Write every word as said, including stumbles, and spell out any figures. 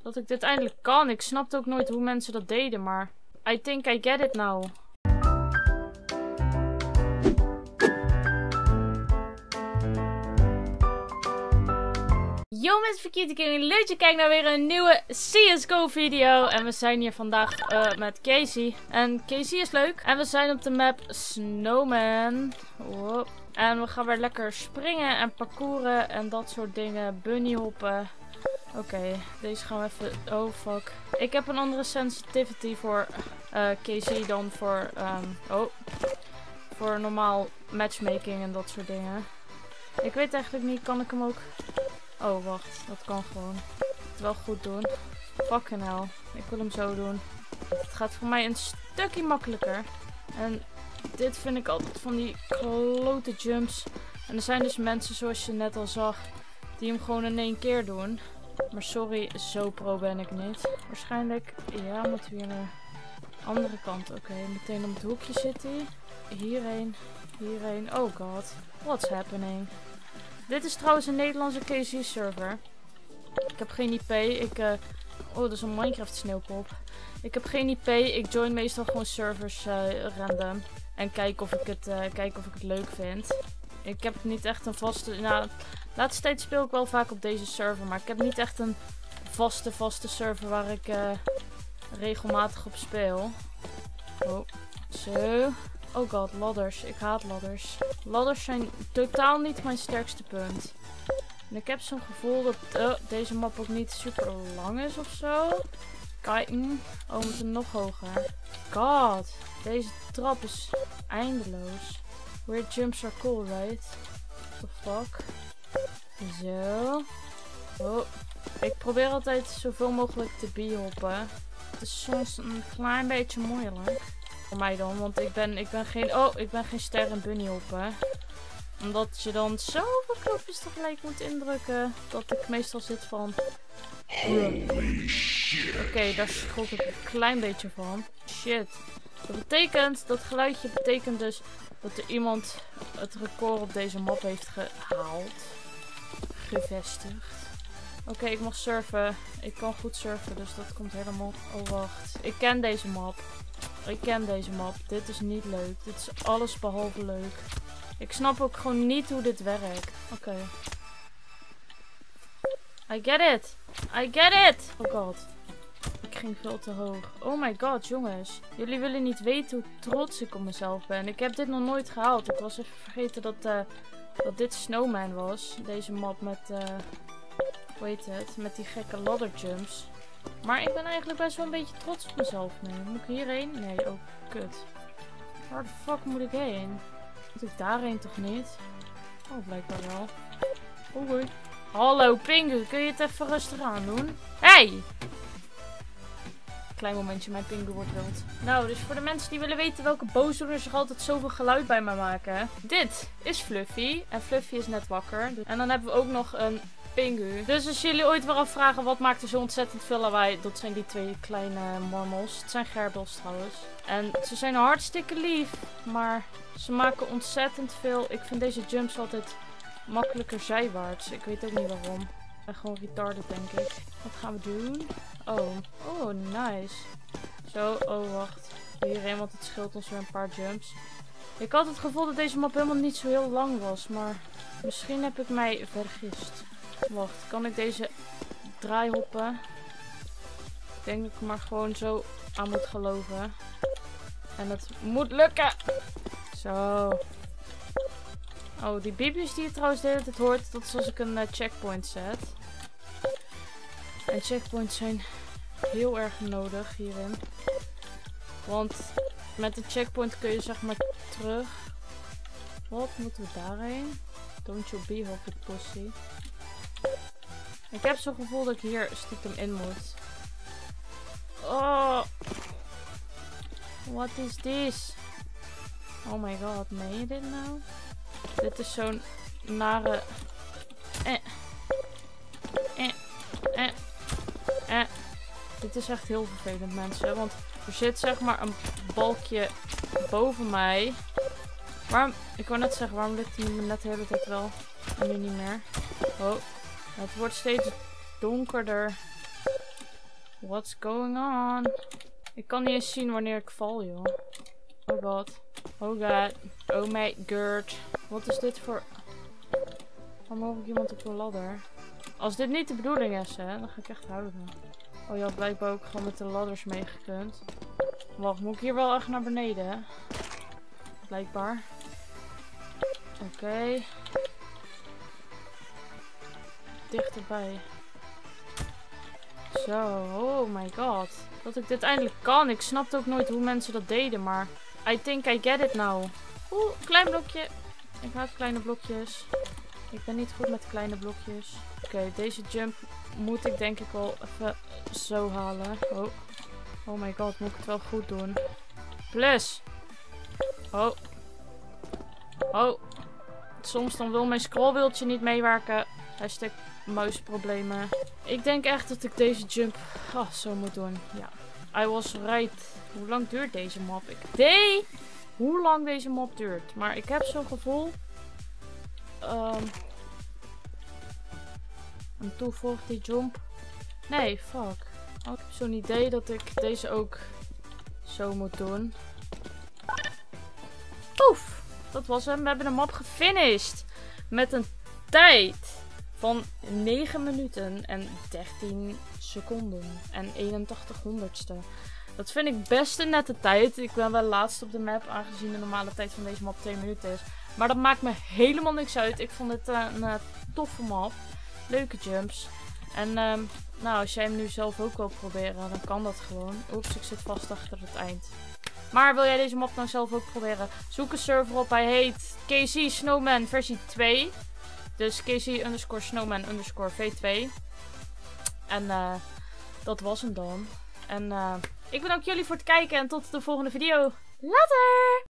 dat ik dit eindelijk kan. Ik snapte ook nooit hoe mensen dat deden, maar I think I get it now. Yo mensen van Cutie Gaming, leuk dat je kijkt naar weer een nieuwe C S G O video. En we zijn hier vandaag uh, met Casey. En Casey is leuk. En we zijn op de map Snowman. Wow. En we gaan weer lekker springen en parcouren en dat soort dingen. Bunny hoppen. Oké, okay, deze gaan we even... Oh fuck. Ik heb een andere sensitivity voor uh, Casey dan voor... Um... Oh. Voor normaal matchmaking en dat soort dingen. Ik weet eigenlijk niet, kan ik hem ook... Oh, wacht. Dat kan gewoon. Het wel goed doen. Fucking hell. Ik wil hem zo doen. Het gaat voor mij een stukje makkelijker. En dit vind ik altijd van die klote jumps. En er zijn dus mensen, zoals je net al zag, die hem gewoon in één keer doen. Maar sorry, zo pro ben ik niet. Waarschijnlijk, ja, moeten we hier naar de andere kant. Oké, okay, meteen om het hoekje zit hij. Hierheen. Hierheen. Oh god. What's happening? Dit is trouwens een Nederlandse K C server. Ik heb geen I P. Ik, uh... Oh, dat is een Minecraft sneeuwpop. Ik heb geen I P. Ik join meestal gewoon servers uh, random. En kijk of, ik het, uh, kijk of ik het leuk vind. Ik heb niet echt een vaste... Nou, de laatste tijd speel ik wel vaak op deze server. Maar ik heb niet echt een vaste, vaste server waar ik uh, regelmatig op speel. Oh, zo. Oh god, ladders. Ik haat ladders. Ladders zijn totaal niet mijn sterkste punt. En ik heb zo'n gevoel dat uh, deze map ook niet super lang is of zo. Kijken. Oh, we moeten nog hoger. God, deze trap is eindeloos. Weird jumps are cool, right? What the fuck? Zo. Oh. Ik probeer altijd zoveel mogelijk te bioppen. Het is soms een klein beetje moeilijk. Voor mij dan, want ik ben, ik ben geen, oh, ik ben geen ster in bunny hoppen. Omdat je dan zoveel knopjes tegelijk moet indrukken, dat ik meestal zit van... Holy shit. Oké, okay, daar schrok ik een klein beetje van. Shit. Dat betekent, dat geluidje betekent dus dat er iemand het record op deze map heeft gehaald. Gevestigd. Oké, okay, ik mag surfen. Ik kan goed surfen, dus dat komt helemaal... Oh, wacht. Ik ken deze map. Ik ken deze map. Dit is niet leuk. Dit is alles behalve leuk. Ik snap ook gewoon niet hoe dit werkt. Oké. Okay. I get it. I get it. Oh god. Ik ging veel te hoog. Oh my god, jongens. Jullie willen niet weten hoe trots ik op mezelf ben. Ik heb dit nog nooit gehaald. Ik was even vergeten dat, uh, dat dit Snowman was. Deze map met... Uh, hoe heet het? Met die gekke ladder jumps. Maar ik ben eigenlijk best wel een beetje trots op mezelf nu. Moet ik hierheen? Nee, oh kut. Waar de fuck moet ik heen? Moet ik daarheen toch niet? Oh, blijkbaar wel. Oh, hoi. Hallo Pingu, kun je het even rustig aan doen? Hey! Klein momentje, mijn Pingu wordt wild. Nou, dus voor de mensen die willen weten welke boosdoeners zich altijd zoveel geluid bij mij maken. Dit is Fluffy. En Fluffy is net wakker. En dan hebben we ook nog een... Pingu. Dus als jullie ooit weer afvragen wat maakt er zo ontzettend veel lawaai, dat zijn die twee kleine mormels. Het zijn gerbils trouwens. En ze zijn hartstikke lief, maar ze maken ontzettend veel. Ik vind deze jumps altijd makkelijker zijwaarts. Ik weet ook niet waarom. Ik ben gewoon retarded, denk ik. Wat gaan we doen? Oh, oh nice. Zo, oh wacht. Hierheen, want het scheelt ons weer een paar jumps. Ik had het gevoel dat deze map helemaal niet zo heel lang was, maar misschien heb ik mij vergist. Wacht, kan ik deze draaihoppen? Ik denk dat ik maar gewoon zo aan moet geloven. En het moet lukken! Zo. Oh, die biepjes die je trouwens de hele tijd hoort, dat is als ik een uh, checkpoint zet. En checkpoints zijn heel erg nodig hierin. Want met een checkpoint kun je zeg maar terug. Wat moeten we daarheen? Don't you be hopped pussy. Ik heb zo'n gevoel dat ik hier stiekem in moet. Oh. What is this? Oh my god, meen je dit nou? Dit is zo'n nare... Eh. Eh. Eh. Eh. Dit is echt heel vervelend, mensen. Want er zit zeg maar een balkje boven mij. Waarom... Ik wou net zeggen, waarom lukt het me net de hele tijd wel? En nu niet meer. Oh. Het wordt steeds donkerder. What's going on? Ik kan niet eens zien wanneer ik val, joh. Oh god. Oh god. Oh my god. Wat is dit voor... Waarom hoor ik iemand op een ladder? Als dit niet de bedoeling is, hè, dan ga ik echt houden. Oh, je had blijkbaar ook gewoon met de ladders meegekund. Wacht, moet ik hier wel echt naar beneden? Blijkbaar. Oké. Okay. Dichterbij. Zo, oh my god. Dat ik dit eindelijk kan. Ik snapte ook nooit hoe mensen dat deden, maar... I think I get it now. Oeh, klein blokje. Ik haat kleine blokjes. Ik ben niet goed met kleine blokjes. Oké, okay, deze jump moet ik denk ik wel even zo halen. Oh. Oh my god, moet ik het wel goed doen. Plus. Oh. Oh. Soms dan wil mijn scrollwieltje niet meewerken. Hashtag muisproblemen. Ik denk echt dat ik deze jump oh, zo moet doen. Ja. I was right. Hoe lang duurt deze map? Ik weet hoe lang deze map duurt. Maar ik heb zo'n gevoel... Um, en toe volgt die jump. Nee, fuck. Oh, ik heb zo'n idee dat ik deze ook zo moet doen. Oef, dat was hem. We hebben de map gefinished. Met een tijd van negen minuten en dertien seconden. En eenentachtig honderdste. Dat vind ik best een nette tijd. Ik ben wel laatst op de map, aangezien de normale tijd van deze map twee minuten is. Maar dat maakt me helemaal niks uit. Ik vond het uh, een uh, toffe map. Leuke jumps. En um, nou, als jij hem nu zelf ook wil proberen, dan kan dat gewoon. Oeps, ik zit vast achter het eind. Maar wil jij deze map nou zelf ook proberen? Zoek een server op. Hij heet K C Snowman versie twee. Dus K C underscore Snowman underscore V twee. En uh, dat was hem dan. En uh, ik bedank jullie voor het kijken en tot de volgende video. Later!